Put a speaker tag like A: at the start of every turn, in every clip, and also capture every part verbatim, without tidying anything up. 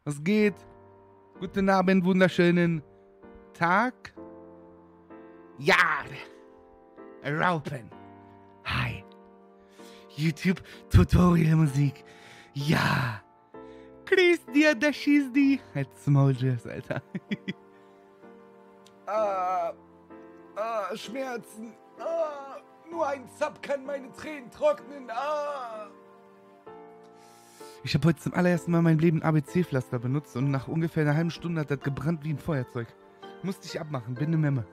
A: Was geht? Guten Abend, wunderschönen Tag. Ja, Raupen. Hi. YouTube Tutorial Musik. Ja. Grüß dir, der schießt die. Halt's Maul, Jess, Alter. ah, ah, Schmerzen. Ah, nur ein Zap kann meine Tränen trocknen. Ah. Ich habe heute zum allerersten Mal in meinem Leben A B C-Pflaster benutzt und nach ungefähr einer halben Stunde hat das gebrannt wie ein Feuerzeug. Musste ich abmachen, bin ne Memme.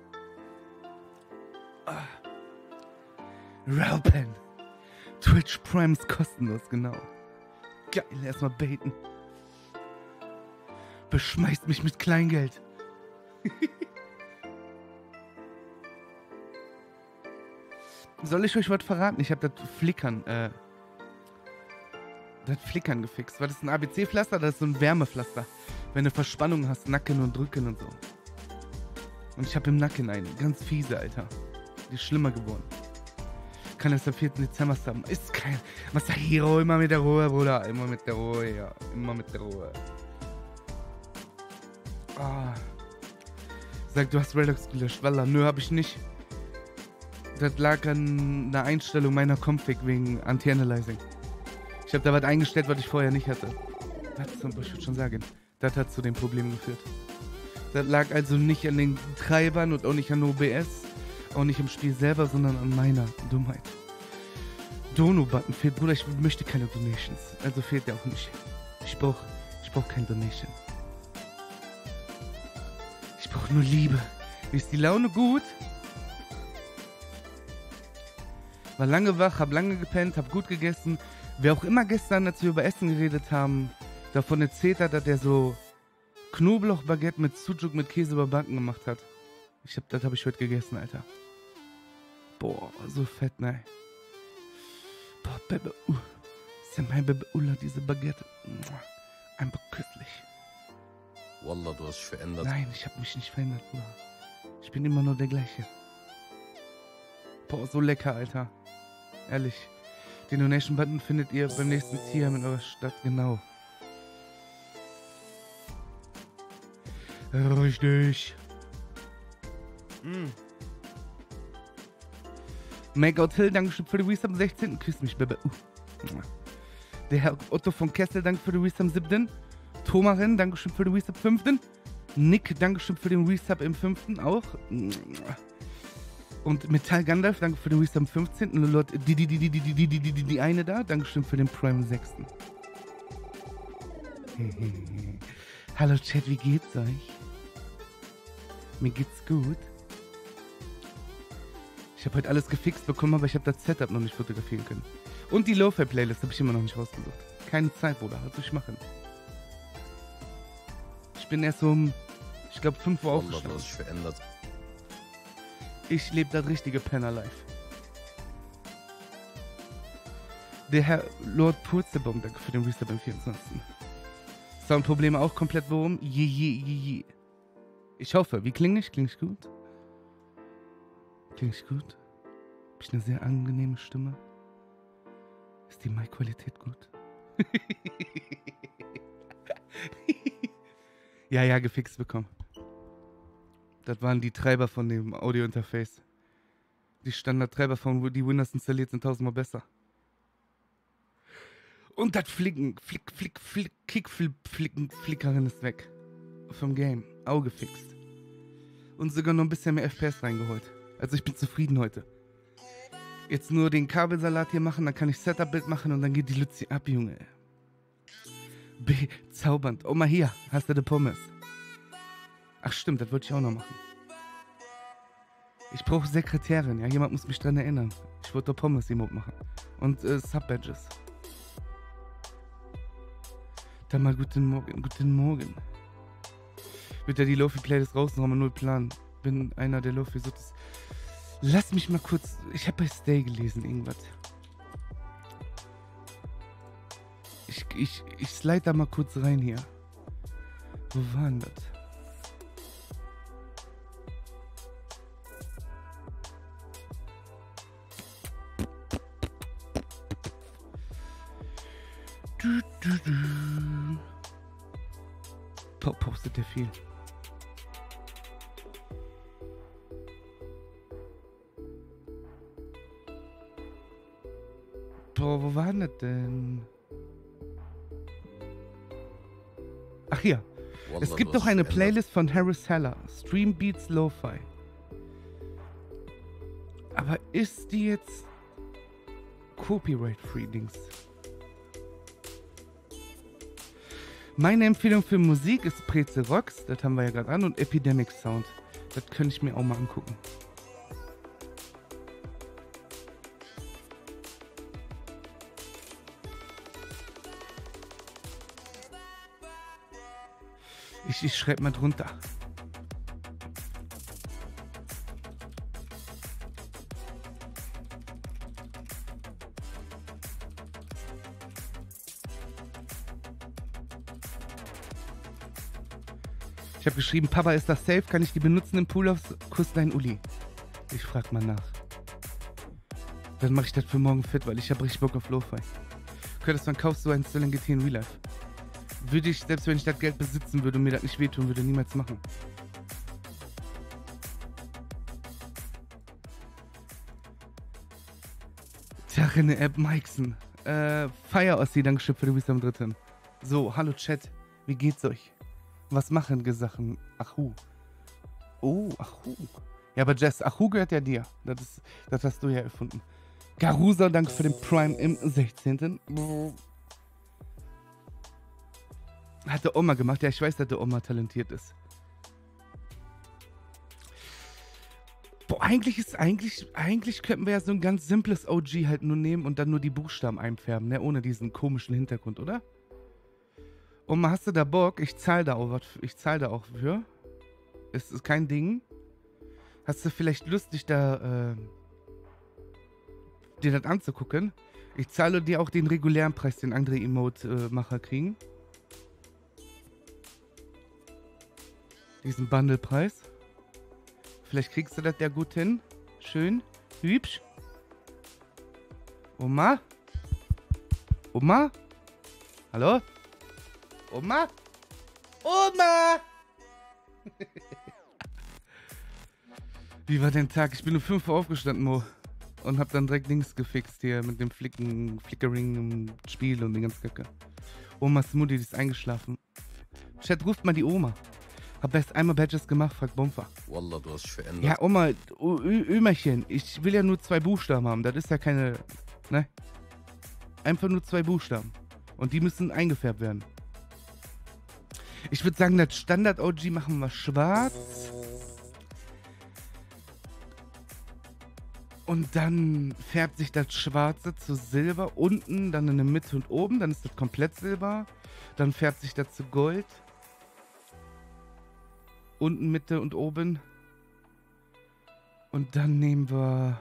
A: Ah. Raupen. Twitch Prime ist kostenlos, genau. Geil, erstmal baiten. Beschmeißt mich mit Kleingeld. Soll ich euch was verraten? Ich habe das Flickern, äh... Das Flickern gefixt. War das ein A B C-Pflaster? Das ist so ein Wärmepflaster. Wenn du Verspannung hast, Nacken und Rücken und so. Und ich habe im Nacken eine. Ganz fiese, Alter. Die ist schlimmer geworden. Kann erst am vierten Dezember haben. Ist kein Masahiro. Immer mit der Ruhe, Bruder. Immer mit der Ruhe, ja. Immer mit der Ruhe. Ah. Sag, du hast Redox gelöscht. Wallah, nö, hab ich nicht. Das lag an einer Einstellung meiner Config wegen Anti-Analyzing. Ich habe da was eingestellt, was ich vorher nicht hatte. Das zum Beispiel schon sagen. Das hat zu den Problemen geführt. Das lag also nicht an den Treibern und auch nicht an O B S, auch nicht im Spiel selber, sondern an meiner Dummheit. Dono-Button fehlt, Bruder, ich möchte keine Donations. Also fehlt der auch nicht. Ich brauche ich brauch keine Donation. Ich brauche nur Liebe. Wie ist die Laune gut? War lange wach, hab lange gepennt, hab gut gegessen. Wer auch immer gestern, als wir über Essen geredet haben, davon erzählt hat, dass der so Knoblauchbaguette mit Sucuk mit Käse überbacken gemacht hat. Ich hab, das habe ich heute gegessen, Alter. Boah, so fett, ne? Boah, Bebe, uh. Ist ja mein Bebe Ulla, diese Baguette. Einfach köstlich.
B: Wallah, du hast dich verändert.
A: Nein, ich habe mich nicht verändert, Bruder. Ich bin immer nur der gleiche. Boah, so lecker, Alter. Ehrlich. Den Donation-Button findet ihr beim nächsten Tier in eurer Stadt, genau. Richtig. Mm. Makeout Hill, Dankeschön für die Resub am sechzehnten Küss mich, Baby. Uh. Der Herr Otto von Kessel, danke für die Resub am siebten Thomarin, Dankeschön für die Resub am fünften Nick, Dankeschön für den Resub im fünften auch. Und Metall Gandalf, danke für den Resub am fünfzehnten Lolot, die, die, die, die, die, die, die, die, die, die eine da, Dankeschön für den Prime am sechsten Hallo Chat, wie geht's euch? Mir geht's gut. Ich habe heute alles gefixt bekommen, aber ich habe das Setup noch nicht fotografieren können. Und die Lo-Fi-Playlist habe ich immer noch nicht rausgesucht. Keine Zeit, Bruder, was soll ich machen? Ich bin erst so um, ich glaube, fünf Uhr aufgestanden.
B: Du hast dich verändert.
A: Ich lebe das richtige Penner-Life. Der Herr Lord Purzelbaum, danke für den Restart am vierundzwanzigsten Soundprobleme auch komplett warum? Je, je, je, je. Ich hoffe, wie klinge ich? Klinge ich gut? Klinge ich gut? Habe ich eine sehr angenehme Stimme? Ist die Mic-Qualität gut? ja, ja, gefixt bekommen. Das waren die Treiber von dem Audio-Interface. Die Standardtreiber von die Windows installiert sind tausendmal besser. Und das Flicken, Flick, Flick, Flick, Kickflip, Flicken, Flickern ist weg. Vom Game. Auge fixt. Und sogar noch ein bisschen mehr F P S reingeholt. Also ich bin zufrieden heute. Jetzt nur den Kabelsalat hier machen, dann kann ich Setup-Bild machen und dann geht die Luzi ab, Junge. Bezaubernd. Oh, mal hier, hast du die Pommes. Ach stimmt, das wollte ich auch noch machen. Ich brauche Sekretärin, ja, jemand muss mich dran erinnern. Ich wollte doch Pommes-Emote machen. Und äh, Sub-Badges. Dann mal guten Morgen, guten Morgen. Wird ja die Lofi-Playlist raushauen, null Plan. Bin einer der Lofi-Sotos. Lass mich mal kurz, ich habe bei Stay gelesen, irgendwas. Ich, ich, ich slide da mal kurz rein hier. Wo war denn das? Du, du, du. V postet der viel. Boah, wo war das denn? Ach hier.
B: Wallah,
A: Es gibt
B: du
A: doch
B: hast
A: eine
B: verändert.
A: Playlist von Harris Heller. Stream Beats Lo-Fi. Aber ist die jetzt Copyright-Free-Dings? Meine Empfehlung für Musik ist Preze Rocks, das haben wir ja gerade an, und Epidemic Sound. Das könnte ich mir auch mal angucken. Ich, ich schreibe mal drunter. Ich habe geschrieben, Papa, ist das safe? Kann ich die benutzen im Pool aufs Kuss dein Uli? Ich frag mal nach. Dann mache ich das für morgen fit, weil ich habe richtig Bock auf Lo-Fi. Könntest wann kaufst du einen Stellan G T in Real Life? Würde ich, selbst wenn ich das Geld besitzen würde und mir das nicht wehtun würde, niemals machen. Tag in der App Mikeson. Äh, Fire Ossi, Dankeschön für die Wisdom dritten. So, hallo Chat. Wie geht's euch? Was machen Gesachen? Achu. Oh, Achu. Ja, aber Jess, Achu gehört ja dir. Das, ist, das hast du ja erfunden. Garusa, danke für den Prime im sechzehnten Hat der Oma gemacht. Ja, ich weiß, dass der Oma talentiert ist. Boah, eigentlich ist, eigentlich, eigentlich könnten wir ja so ein ganz simples O G halt nur nehmen und dann nur die Buchstaben einfärben, ne? Ohne diesen komischen Hintergrund, oder? Oma, hast du da Bock? Ich zahle da auch was. Ich zahle da auch für. Es ist kein Ding. Hast du vielleicht Lust, dich da, äh, dir das anzugucken? Ich zahle dir auch den regulären Preis, den andere Emote-Macher äh, kriegen. Diesen Bundle-Preis. Vielleicht kriegst du das ja gut hin. Schön. Hübsch. Oma? Oma? Hallo? Oma? Oma! Wie war dein Tag? Ich bin um fünf Uhr aufgestanden, Mo. Und hab dann direkt Dings gefixt hier mit dem Flicken, Flickering im Spiel und den ganzen Kacke. Omas Mutti, die ist eingeschlafen. Chat, ruft mal die Oma. Hab erst einmal Badges gemacht, fragt Bomfer.
B: Wallah, du hast dich verändert.
A: Ja, Oma, Ö- Ö- Ömerchen, ich will ja nur zwei Buchstaben haben. Das ist ja keine, ne? Einfach nur zwei Buchstaben. Und die müssen eingefärbt werden. Ich würde sagen, das Standard-O G machen wir schwarz. Und dann färbt sich das Schwarze zu Silber. Unten, dann in der Mitte und oben. Dann ist das komplett Silber. Dann färbt sich das zu Gold. Unten, Mitte und oben. Und dann nehmen wir...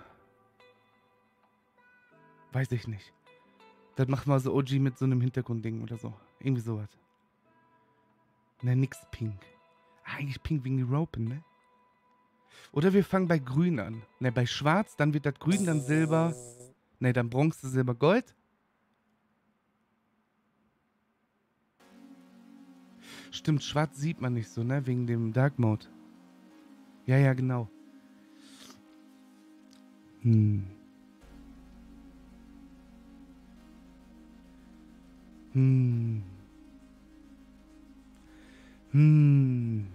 A: Weiß ich nicht. Das machen wir so O G mit so einem Hintergrundding oder so. Irgendwie sowas. Ne, nix pink. Ah, eigentlich pink wegen die Ropen, ne? Oder wir fangen bei grün an. Ne, bei schwarz, dann wird das grün, dann silber. Ne, dann Bronze, Silber, Gold. Stimmt, schwarz sieht man nicht so, ne? Wegen dem Dark Mode. Ja, ja, genau. Hm. Hm. Hm.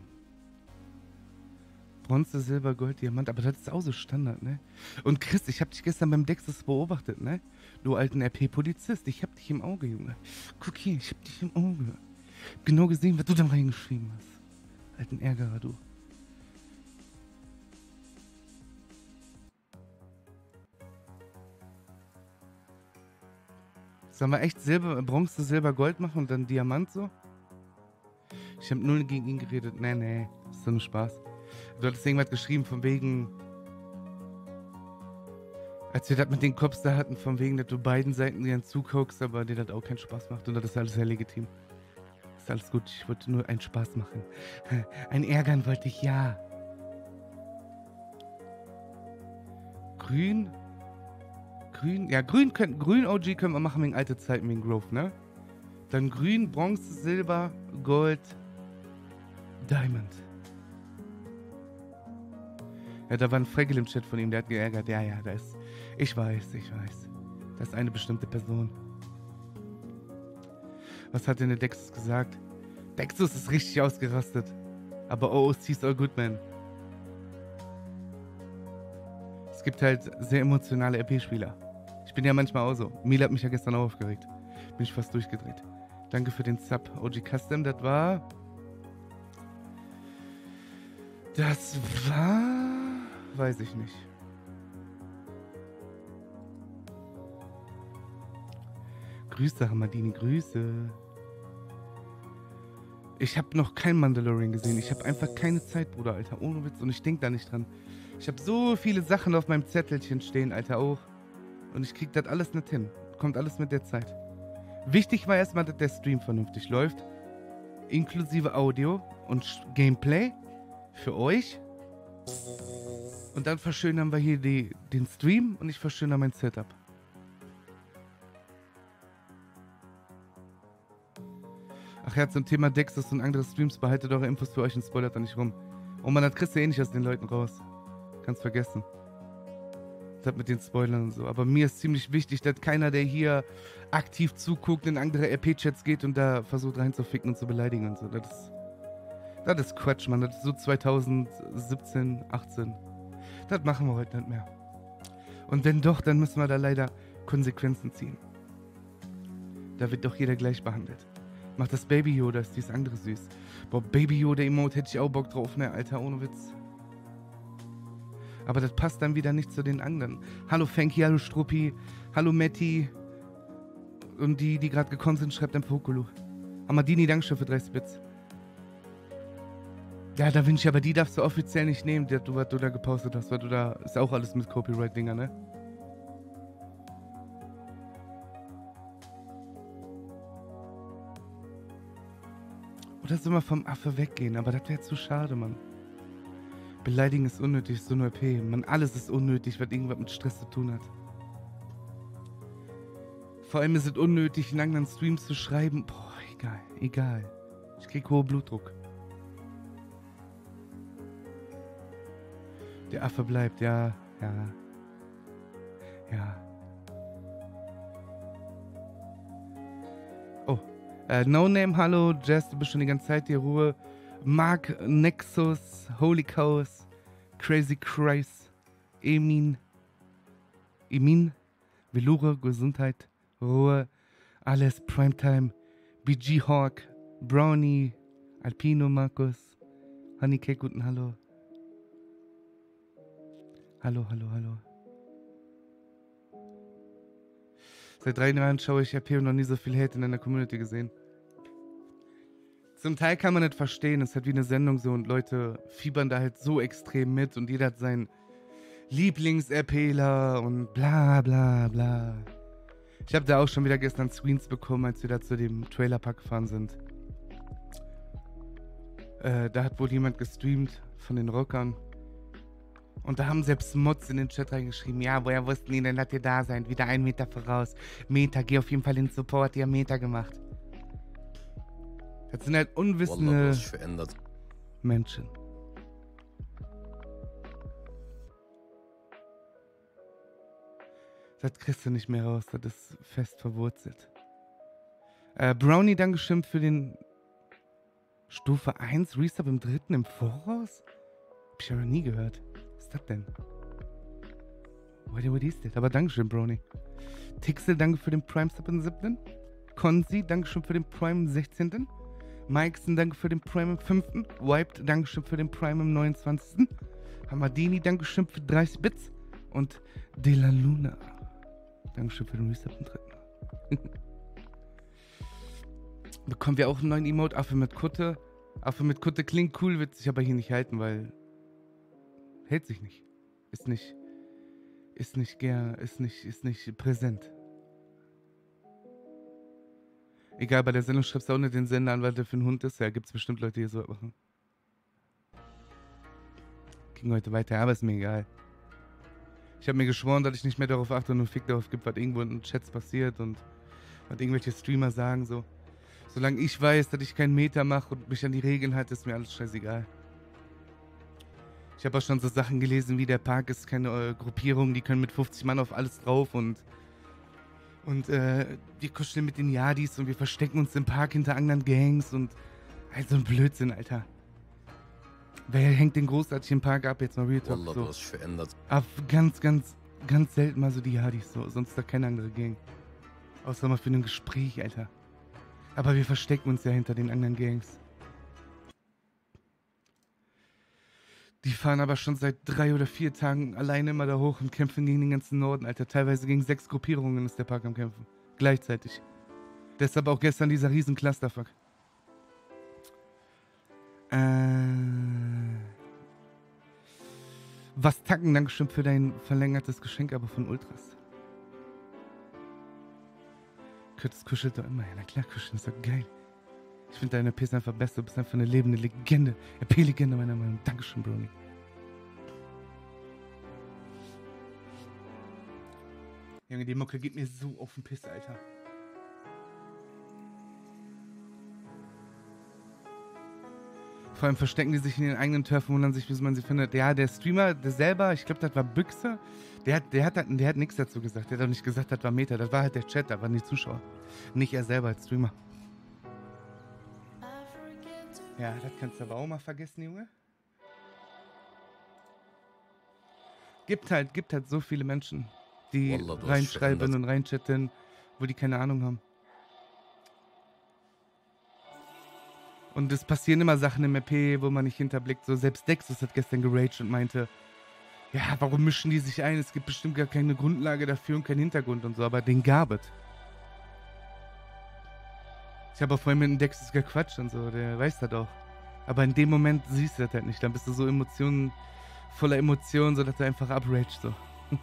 A: Bronze, Silber, Gold, Diamant, aber das ist auch so Standard, ne? Und Chris, ich hab dich gestern beim Dexus beobachtet, ne? Du alten R P-Polizist, ich hab dich im Auge, Junge. Guck hier, ich hab dich im Auge. Genau gesehen, was du da reingeschrieben hast. Alten Ärgerer, du. Sollen wir echt Silber, Bronze, Silber, Gold machen und dann Diamant so? Ich hab null gegen ihn geredet. Nee, nee, das ist so ein Spaß. Du hattest irgendwas geschrieben von wegen... Als wir das mit den Cops da hatten, von wegen, dass du beiden Seiten gern zuguckst, aber dir das auch keinen Spaß macht. Und das ist alles sehr legitim. Ist alles gut, ich wollte nur einen Spaß machen. Ein Ärgern wollte ich, ja. Grün? Grün? Ja, grün können, grün O G können wir machen wegen alte Zeiten, wegen Growth, ne? Dann grün, Bronze, Silber, Gold, Diamond. Ja, da war ein Freckel im Chat von ihm, der hat geärgert. Ja, ja, da ist... Ich weiß, ich weiß. Das ist eine bestimmte Person. Was hat denn der Dexus gesagt? Dexus ist richtig ausgerastet. Aber O O C ist all good, man. Es gibt halt sehr emotionale R P-Spieler. Ich bin ja manchmal auch so. Mila hat mich ja gestern auch aufgeregt. Bin ich fast durchgedreht. Danke für den Sub. O G Custom, das war... Das war... Weiß ich nicht. Grüße, Hamadini, Grüße. Ich habe noch kein Mandalorian gesehen. Ich habe einfach keine Zeit, Bruder, Alter. Ohne Witz. Und ich denke da nicht dran. Ich habe so viele Sachen auf meinem Zettelchen stehen, Alter, auch. Und ich krieg das alles nicht hin. Kommt alles mit der Zeit. Wichtig war erstmal, dass der Stream vernünftig läuft. Inklusive Audio und Gameplay. Für euch. Und dann verschönern wir hier die, den Stream und ich verschönere mein Setup. Ach ja, zum Thema Dexus und andere Streams, behaltet eure Infos für euch und spoilert da nicht rum. Oh man, das kriegst du eh nicht aus den Leuten raus. Kannst vergessen. Das mit den Spoilern und so. Aber mir ist ziemlich wichtig, dass keiner, der hier aktiv zuguckt, in andere R P-Chats geht und da versucht reinzuficken und zu beleidigen und so. Das ist, das ist Quatsch, Mann. Das ist so zweitausendsiebzehn, achtzehn. Das machen wir heute nicht mehr. Und wenn doch, dann müssen wir da leider Konsequenzen ziehen. Da wird doch jeder gleich behandelt. Macht das Baby Yoda, ist dieses andere süß. Boah, Baby Yoda Emote hätte ich auch Bock drauf, ne, Alter, ohne Witz. Aber das passt dann wieder nicht zu den anderen. Hallo Fanky, hallo Struppi, hallo Matti. Und die, die gerade gekommen sind, schreibt ein Fokulu. Amadini, Dankeschön für dreißig Bits. Ja, Da Vinci, aber die darfst du offiziell nicht nehmen, die, was du da gepostet hast, weil du da, ist auch alles mit Copyright-Dinger, ne? Oder soll man vom Affe weggehen, aber das wäre zu schade, Mann. Beleidigen ist unnötig, ist so nur P. Man, alles ist unnötig, was irgendwas mit Stress zu tun hat. Vor allem ist es unnötig, in anderen Streams zu schreiben. Boah, egal, egal. Ich krieg hohen Blutdruck. Der Affe bleibt, ja, ja. Ja. Oh. Äh, No Name, hallo. Jess, du bist schon die ganze Zeit hier. Ruhe. Mark, Nexus, Holy Chaos, Crazy Christ, Emin, Emin, Velure, Gesundheit, Ruhe, alles, Primetime, B G Hawk, Brownie, Alpino, Markus, Honeycake, guten Hallo. Hallo, hallo, hallo. Seit drei Jahren schaue ich R P und noch nie so viel Hate in einer Community gesehen. Zum Teil kann man nicht verstehen, es ist halt wie eine Sendung so und Leute fiebern da halt so extrem mit und jeder hat seinen Lieblings-RPler und bla bla bla. Ich habe da auch schon wieder gestern Screens bekommen, als wir da zu dem Trailerpark gefahren sind. Äh, da hat wohl jemand gestreamt von den Rockern. Und da haben selbst Mods in den Chat reingeschrieben, ja, woher wussten die denn, dass ihr da seid? Wieder einen Meter voraus. Meta, geh auf jeden Fall in den Support, die haben Meta gemacht. Das sind halt unwissende Menschen. Das kriegst du nicht mehr raus, das ist fest verwurzelt. Äh, Brownie, Dankeschön für den Stufe eins Resub im dritten im Voraus? Hab ich aber nie gehört. Was ist das denn? What, what is that? Aber Dankeschön, Brownie. Tixel, danke für den Prime Sub im siebten Konzi, Dankeschön für den Prime im sechzehnten Mikeson, danke für den Prime im fünften Wiped, Dankeschön für den Prime im neunundzwanzigsten Hamadini, Dankeschön für dreißig Bits. Und De La Luna, Dankeschön für den Resub im dritten Bekommen wir auch einen neuen Emote, Affe mit Kutte. Affe mit Kutte klingt cool, wird sich aber hier nicht halten, weil hält sich nicht. Ist nicht, ist nicht gern, ist nicht, ist nicht präsent. Egal, bei der Sendung schreibst du auch nicht den Sender an, weil der für ein Hund ist. Ja, gibt es bestimmt Leute, die so machen. Ging heute weiter, aber ist mir egal. Ich habe mir geschworen, dass ich nicht mehr darauf achte und nur Fick darauf gibt, was irgendwo in den Chats passiert und was irgendwelche Streamer sagen, so. Solange ich weiß, dass ich keinen Meter mache und mich an die Regeln halte, ist mir alles scheißegal. Ich habe auch schon so Sachen gelesen, wie der Park ist keine äh, Gruppierung, die können mit fünfzig Mann auf alles drauf und und äh, wir kuscheln mit den Yadis und wir verstecken uns im Park hinter anderen Gangs und halt so ein Blödsinn, Alter. Wer hängt den großartig im Park ab? Jetzt mal Real Talk.
B: Wallah,
A: So.
B: du hast verändert.
A: Aber ganz, ganz, ganz selten mal so die Yadis, so. Sonst da keine andere Gang. Außer mal für ein Gespräch, Alter. Aber wir verstecken uns ja hinter den anderen Gangs. Die fahren aber schon seit drei oder vier Tagen alleine immer da hoch und kämpfen gegen den ganzen Norden, Alter. Teilweise gegen sechs Gruppierungen ist der Park am Kämpfen. Gleichzeitig. Deshalb auch gestern dieser riesen Clusterfuck. Äh... Was Tacken, Dankeschön für dein verlängertes Geschenk, aber von Ultras. Curtis kuschelt doch immer. Ja, na klar, kuscheln ist doch geil. Ich finde deine P ist einfach besser. Du bist einfach eine lebende Legende. R P-Legende meiner Meinung nach. Dankeschön, Brony. Junge, die Mucke geht mir so auf den Piss, Alter. Vor allem verstecken die sich in den eigenen Turfen, wundern sich, wie man sie findet. Ja, der Streamer, der selber, ich glaube, das war Büchse, der hat, der, hat, der hat nichts dazu gesagt. Der hat auch nicht gesagt, das war Meta. Das war halt der Chat, das waren die Zuschauer. Nicht er selber als Streamer. Ja, das kannst du aber auch mal vergessen, Junge. Gibt halt, gibt halt so viele Menschen, die
B: Wallah, du hast
A: reinschreiben
B: verändert.
A: und reinchatten, wo die keine Ahnung haben. Und es passieren immer Sachen im R P, wo man nicht hinterblickt. So, selbst Dexus hat gestern geraged und meinte, ja, warum mischen die sich ein? Es gibt bestimmt gar keine Grundlage dafür und keinen Hintergrund und so, aber den gab es. Ich habe auch vorhin mit dem Dexus gequatscht und so, der weiß das auch. Aber in dem Moment siehst du das halt nicht. Dann bist du so Emotionen, voller Emotionen, so dass du einfach abraged so.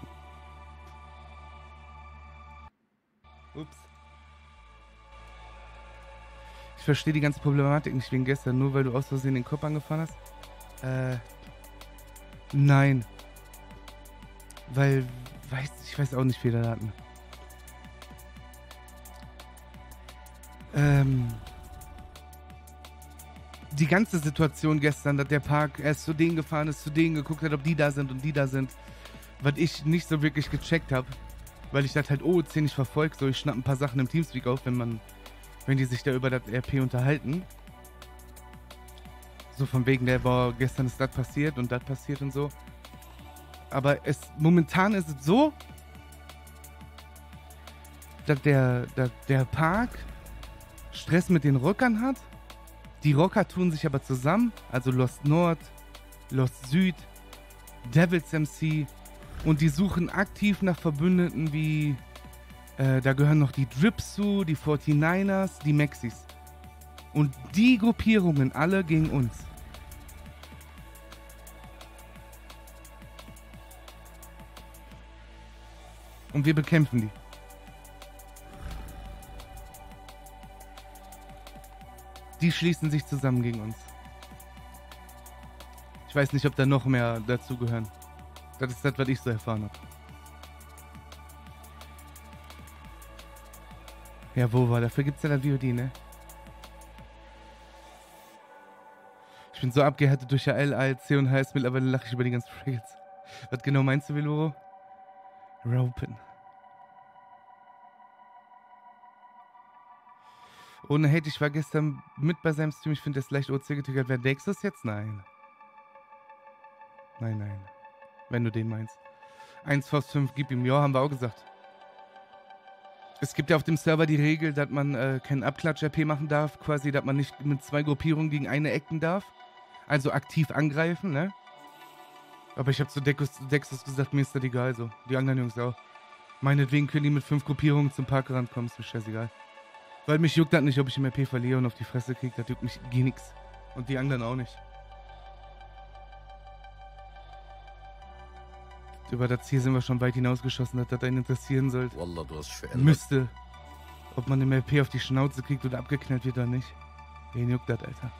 A: Ups. Ich verstehe die ganze Problematik nicht wegen gestern, nur weil du aus Versehen den Kopf angefahren hast. Äh. Nein. Weil, weiß, ich weiß auch nicht, Fehlerdaten. Ähm. Die ganze Situation gestern, dass der Park erst zu denen gefahren ist, zu denen geguckt hat, ob die da sind und die da sind, was ich nicht so wirklich gecheckt habe, weil ich das halt O O C nicht verfolgt, so ich schnapp ein paar Sachen im Teamspeak auf, wenn man, wenn die sich da über das R P unterhalten. So von wegen, der war, gestern ist das passiert und das passiert und so. Aber es, momentan ist es so, dass der, dass der Park Stress mit den Rockern hat. Die Rocker tun sich aber zusammen, also Lost Nord, Lost Süd, Devils M C und die suchen aktiv nach Verbündeten wie, äh, da gehören noch die Drips zu, die forty-niners, die Maxis. Und die Gruppierungen alle gegen uns. Und wir bekämpfen die. Die schließen sich zusammen gegen uns. Ich weiß nicht, ob da noch mehr dazugehören. Das ist das, was ich so erfahren habe. Ja, wo war? Dafür gibt's ja das V O D, ne? Ich bin so abgehärtet durch A L, A L C und H S, mittlerweile lache ich über die ganzen Fraggles. Was genau meinst du, Veloro? Ropen. Ohne Hate, ich war gestern mit bei seinem Stream. Ich finde, der ist leicht O C getriggert. Wer Dexus jetzt? Nein. Nein, nein. Wenn du den meinst. eins Faust fünf, gib ihm. Ja, haben wir auch gesagt. Es gibt ja auf dem Server die Regel, dass man äh, keinen Abklatsch-R P machen darf. Quasi, dass man nicht mit zwei Gruppierungen gegen eine ecken darf. Also aktiv angreifen, ne? Aber ich habe zu Dexus, Dexus gesagt, mir ist das egal so. Die anderen Jungs auch. Meinetwegen können die mit fünf Gruppierungen zum Parkrand kommen. Ist mir scheißegal. Weil mich juckt das nicht, ob ich im R P verliere und auf die Fresse kriege. Das juckt mich gar nichts. Und die anderen auch nicht. Über das Ziel sind wir schon weit hinausgeschossen, dass das einen interessieren sollte.
B: Wallah, du hast verändert.
A: Müsste. Ob man im R P auf die Schnauze kriegt oder abgeknallt wird oder nicht. Wen juckt das, Alter.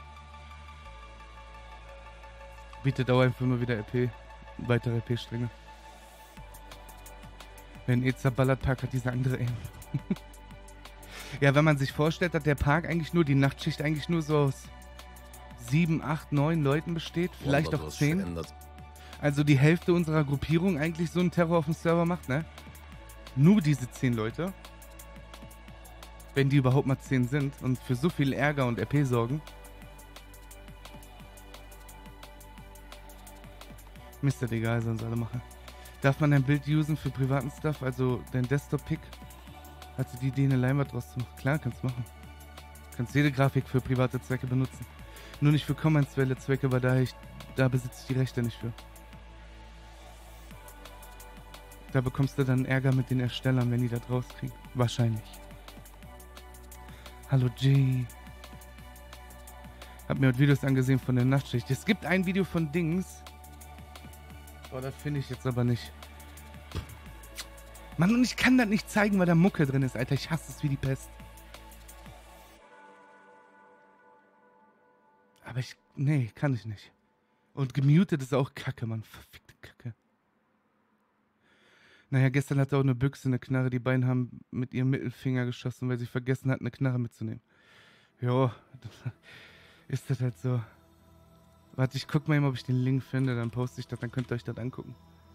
A: Bietet auch einfach nur wieder R P. Weitere R P-Stränge. Wenn eh zerballert, Park hat diese andere Aim. Ja, wenn man sich vorstellt, dass der Park eigentlich nur, die Nachtschicht eigentlich nur so aus sieben, acht, neun Leuten besteht, vielleicht
B: Wallah,
A: auch
B: du hast
A: zehn.
B: verändert.
A: Also die Hälfte unserer Gruppierung eigentlich so einen Terror auf dem Server macht, ne? Nur diese zehn Leute. Wenn die überhaupt mal zehn sind und für so viel Ärger und R P sorgen. Mister egal, sollen sie alle machen. Darf man dein Bild usen für privaten Stuff, also dein Desktop-Pick? Hast du die Idee, eine Leinwand draus zu machen? Klar, kannst machen. Kannst jede Grafik für private Zwecke benutzen. Nur nicht für kommerzielle Zwecke, weil da, ich, da besitze ich die Rechte nicht für. Da bekommst du dann Ärger mit den Erstellern, wenn die das rauskriegen. Wahrscheinlich. Hallo Jay. Hab mir heute Videos angesehen von der Nachtschicht. Es gibt ein Video von Dings. Oh, das finde ich jetzt aber nicht. Mann, und ich kann das nicht zeigen, weil da Mucke drin ist, Alter. Ich hasse es wie die Pest. Aber ich... Nee, kann ich nicht. Und gemutet ist auch Kacke, Mann. Verfickte Kacke. Naja, gestern hatte auch eine Büchse eine Knarre. Die beiden haben mit ihrem Mittelfinger geschossen, weil sie vergessen hatten, eine Knarre mitzunehmen. Jo, ist das halt so. Warte, ich guck mal eben, ob ich den Link finde, dann poste ich das, dann könnt ihr euch das angucken.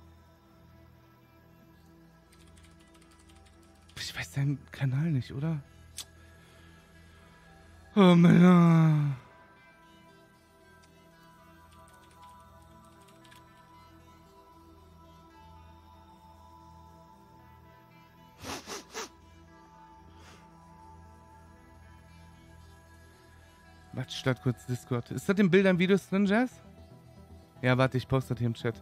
A: Ich weiß deinen Kanal nicht, oder? Oh Mann. Warte, start kurz Discord. Ist das in Bildern Videos drin, Jazz? Ja, warte, ich poste das hier im Chat.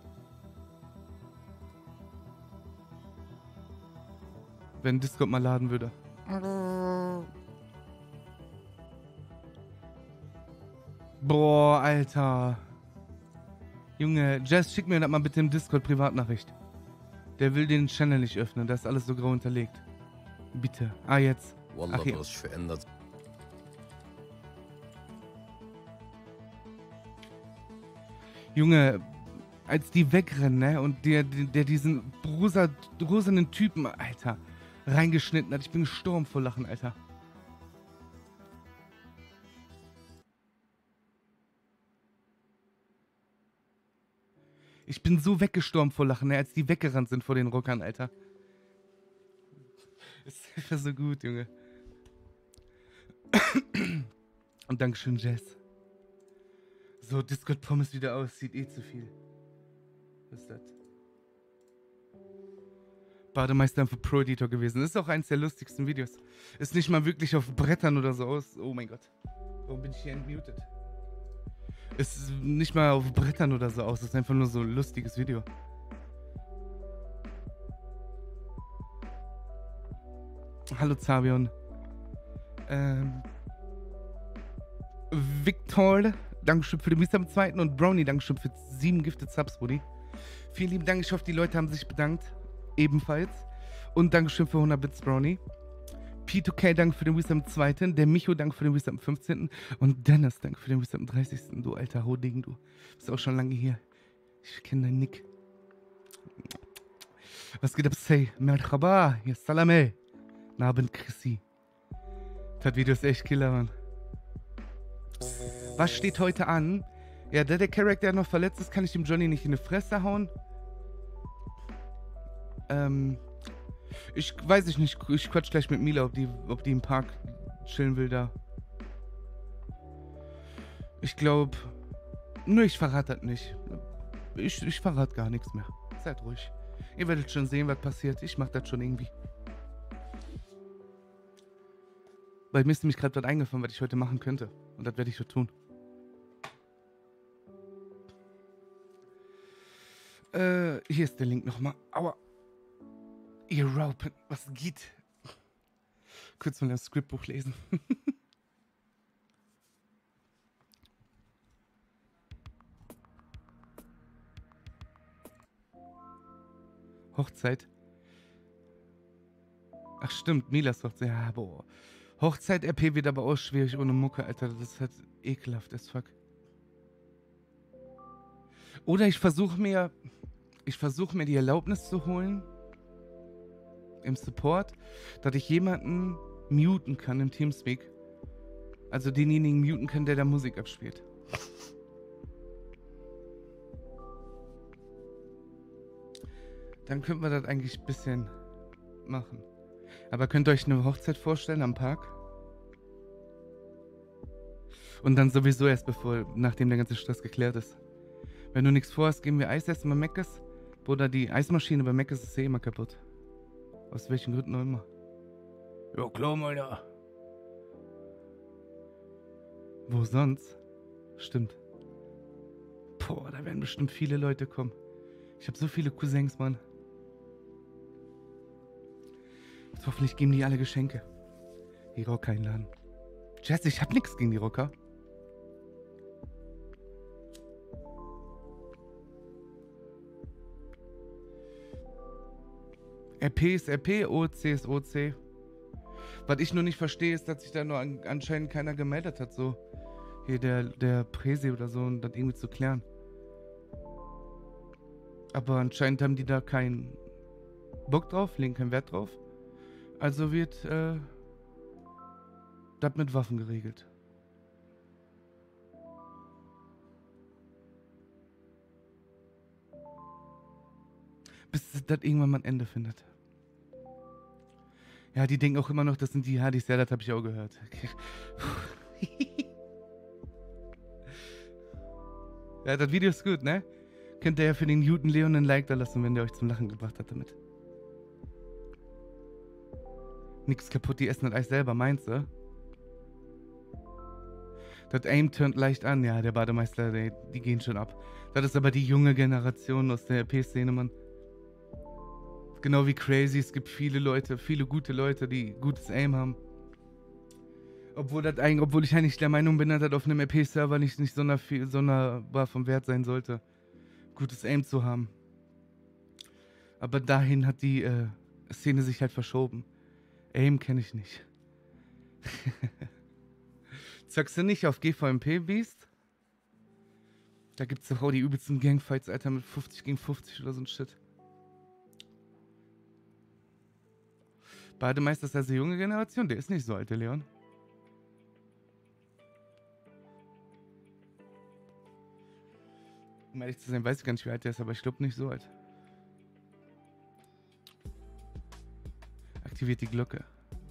A: Wenn Discord mal laden würde. Boah, Alter. Junge, Jazz, schick mir das mal bitte im Discord Privatnachricht. Der will den Channel nicht öffnen, da ist alles so grau unterlegt. Bitte. Ah, jetzt.
B: Wallah,
A: Ach, ja.
B: du hast verändert.
A: Junge, als die wegrennen, ne, und der, der, der diesen rosa, rosanen Typen, Alter, reingeschnitten hat. Ich bin gestorben vor Lachen, Alter. Ich bin so weggestorben vor Lachen, ne, als die weggerannt sind vor den Rockern, Alter. Ist einfach so gut, Junge. Und Dankeschön, Jess. So, Discord Pommes wieder aus, sieht eh zu viel. Was ist das? Bademeister für Pro Editor gewesen. Das ist auch eins der lustigsten Videos. Ist nicht mal wirklich auf Brettern oder so aus. Oh mein Gott. Warum bin ich hier entmutet? Ist nicht mal auf Brettern oder so aus. Das ist einfach nur so ein lustiges Video. Hallo Zavion. Ähm. Victor, Dankeschön für den Mister am zweiten und Brownie, Dankeschön für sieben Gifted Subs, Brudi. Vielen lieben Dank, ich hoffe, die Leute haben sich bedankt. Ebenfalls. Und Dankeschön für hundert Bits, Brownie. P zwei K, danke für den Wisdom am zweiten Der Micho, danke für den Wisdom am fünfzehnten Und Dennis, danke für den Wisdom am dreißigsten Du alter Hoding, du. Bist auch schon lange hier. Ich kenne deinen Nick. Was geht ab, Say? Merhaba, hier ist Salame. Abend, Chrissy. Das Video ist echt Killer, Mann. Was steht heute an? Ja, da der Charakter noch verletzt ist, kann ich dem Johnny nicht in die Fresse hauen. Ähm, ich weiß ich nicht, ich quatsch gleich mit Mila, ob die, ob die im Park chillen will da. Ich glaube, nö, ich verrate das nicht. Ich, ich verrate gar nichts mehr. Seid ruhig. Ihr werdet schon sehen, was passiert. Ich mach das schon irgendwie. Weil mir ist nämlich gerade was eingefallen, was ich heute machen könnte. Und das werde ich so tun. Äh, hier ist der Link nochmal. Aua. Ihr Raupen, was geht? Kurz mal das Skriptbuch lesen. Hochzeit. Ach stimmt, Milas Hochzeit. Ja, boah. Hochzeit-R P wird aber auch schwierig ohne Mucke, Alter. Das ist halt ekelhaft as fuck. Oder ich versuche mir... Ich versuche mir die Erlaubnis zu holen im Support, dass ich jemanden muten kann im Teamspeak. Also denjenigen muten kann, der da Musik abspielt. Dann könnten wir das eigentlich ein bisschen machen. Aber könnt ihr euch eine Hochzeit vorstellen am Park? Und dann sowieso erst bevor, nachdem der ganze Stress geklärt ist. Wenn du nichts vorhast, gehen wir Eis essen bei Mc's. Bruder, die Eismaschine bei Mc's ist eh immer kaputt. Aus welchen Gründen auch immer. Ja, klar, Alter. Wo sonst? Stimmt. Boah, da werden bestimmt viele Leute kommen. Ich habe so viele Cousins, Mann. Jetzt hoffentlich geben die alle Geschenke. Die Rocker einladen. Jess, ich hab nichts gegen die Rocker. R P ist R P, O C ist O C. Was ich nur nicht verstehe, ist, dass sich da nur an, anscheinend keiner gemeldet hat, so. Hier der, der Präsi oder so, und das irgendwie zu klären. Aber anscheinend haben die da keinen Bock drauf, legen keinen Wert drauf. Also wird äh, das mit Waffen geregelt. Bis das irgendwann mal ein Ende findet. Ja, die denken auch immer noch, das sind die Hardys. Ja, das habe ich auch gehört. Ja, das Video ist gut, ne? Könnt ihr ja für den Newton Leon ein Like da lassen, wenn der euch zum Lachen gebracht hat damit. Nix kaputt, die essen das Eis selber, meinst du? Das Aim turnt leicht an, ja, der Bademeister, die, die gehen schon ab. Das ist aber die junge Generation aus der R P-Szene, Mann. Genau wie Crazy, es gibt viele Leute, viele gute Leute, die gutes Aim haben. Obwohl, das eigentlich, obwohl ich eigentlich der Meinung bin, dass das auf einem R P-Server nicht, nicht sonderbar vom Wert sein sollte, gutes Aim zu haben. Aber dahin hat die äh, Szene sich halt verschoben. Aim kenne ich nicht. Zockst du nicht auf G V M P, Beast? Da gibt's doch auch die übelsten Gangfights, Alter, mit fünfzig gegen fünfzig oder so ein Shit. Bademeister ist also junge Generation, der ist nicht so alt, der Leon. Um ehrlich zu sein, weiß ich gar nicht, wie alt der ist, aber ich glaube nicht so alt. Aktiviert die Glocke.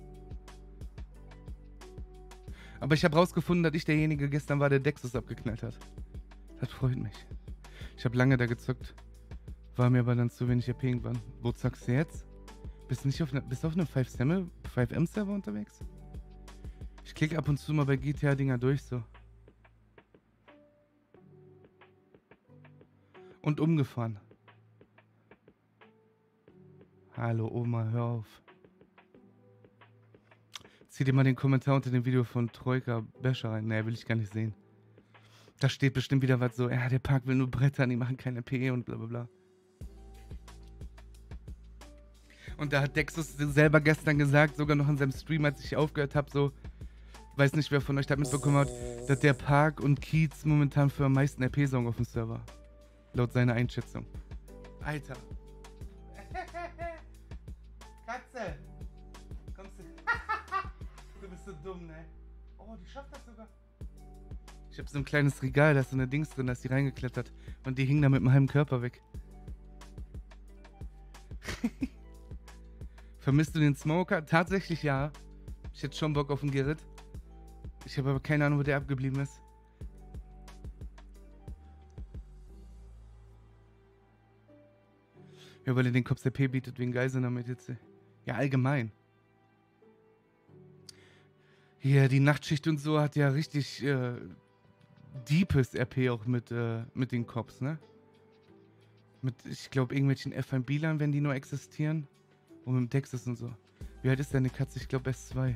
A: Aber ich habe rausgefunden, dass ich derjenige gestern war, der Dexus abgeknallt hat. Das freut mich. Ich habe lange da gezockt. War mir aber dann zu wenig R P irgendwann. Wo zockst du jetzt? Bist du nicht auf, ne, bist auf einem fünf M Server unterwegs? Ich klicke ab und zu mal bei G T A-Dinger durch, so. Und umgefahren. Hallo Oma, hör auf. Zieh dir mal den Kommentar unter dem Video von Troika Bescher rein. Nee, will ich gar nicht sehen. Da steht bestimmt wieder was so, ja, der Park will nur Bretter, die machen keine P E und bla bla bla. Und da hat Dexus selber gestern gesagt, sogar noch in seinem Stream, als ich aufgehört habe, so, weiß nicht, wer von euch das mitbekommen hat, dass der Park und Kiez momentan für am meisten R P-Song auf dem Server. Laut seiner Einschätzung. Alter. Katze. Kommst du? Du bist so dumm, ne? Oh, die schafft das sogar. Ich hab so ein kleines Regal, da ist so eine Dings drin, da ist die reingeklettert. Und die hing da mit meinem halben Körper weg. Vermisst du den Smoker? Tatsächlich ja. Ich hätte schon Bock auf einen Gerrit. Ich habe aber keine Ahnung, wo der abgeblieben ist. Ja, weil er den Cops R P bietet wegen Geiselnahme jetzt. Ja, allgemein. Hier, die Nachtschicht und so hat ja richtig äh, deepes R P auch mit, äh, mit den Cops, ne? Mit, ich glaube, irgendwelchen F ein B-Lern, wenn die nur existieren. Und mit dem Texas und so. Wie alt ist deine Katze? Ich glaube S zwei.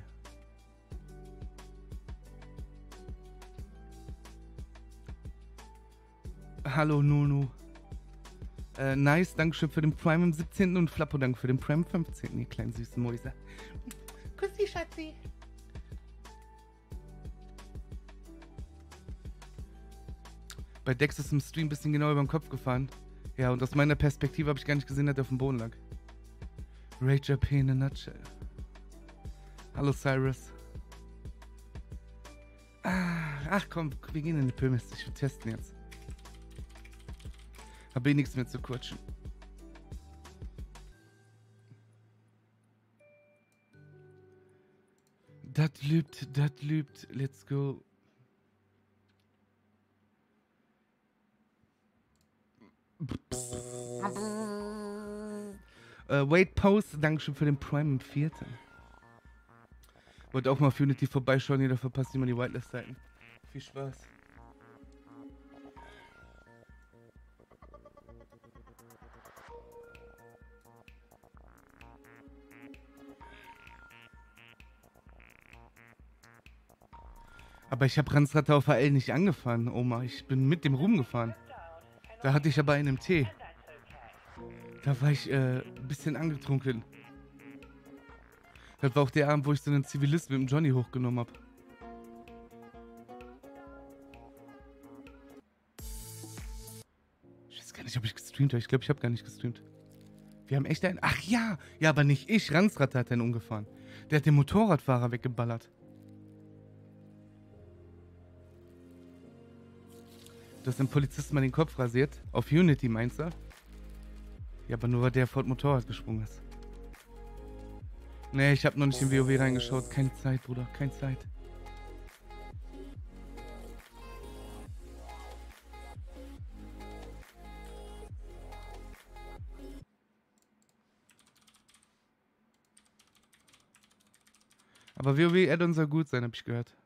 A: Hallo Nunu. Äh, nice, Dankeschön für den Prime am siebzehnten und Flappo, danke für den Prime am fünfzehnten Ihr kleinen süßen Mäuse. Kussi, Schatzi. Bei Dex ist im Stream ein bisschen genau über den Kopf gefahren. Ja, und aus meiner Perspektive habe ich gar nicht gesehen, dass er auf dem Boden lag. Rage R P in a nutshell. Hallo Cyrus. Ah, ach komm, wir gehen in die Pyramid. Ich will testen jetzt. Hab eh nichts mehr zu quatschen. Das lübt, das lübt. Let's go. Uh, Wait Post, Dankeschön für den Prime im vierten. Wollte auch mal auf Unity vorbeischauen, jeder verpasst immer die Whitelist-Seiten. Viel Spaß. Aber ich habe Ransratter auf A L nicht angefahren, Oma. Ich bin mit dem rumgefahren. Da hatte ich aber einen im Tee. Da war ich äh, ein bisschen angetrunken. Das war auch der Abend, wo ich so einen Zivilisten mit dem Johnny hochgenommen habe. Ich weiß gar nicht, ob ich gestreamt habe. Ich glaube, ich habe gar nicht gestreamt. Wir haben echt einen... Ach ja! Ja, aber nicht ich. Ransratter hat einen umgefahren. Der hat den Motorradfahrer weggeballert. Du hast dem Polizisten mal den Kopf rasiert. Auf Unity, meinst du? Ja, aber nur weil der vor das Motorrad gesprungen ist. Nee, ich habe noch nicht in WoW reingeschaut. Keine Zeit, Bruder. Keine Zeit. Aber WoW Add-on soll gut sein, habe ich gehört.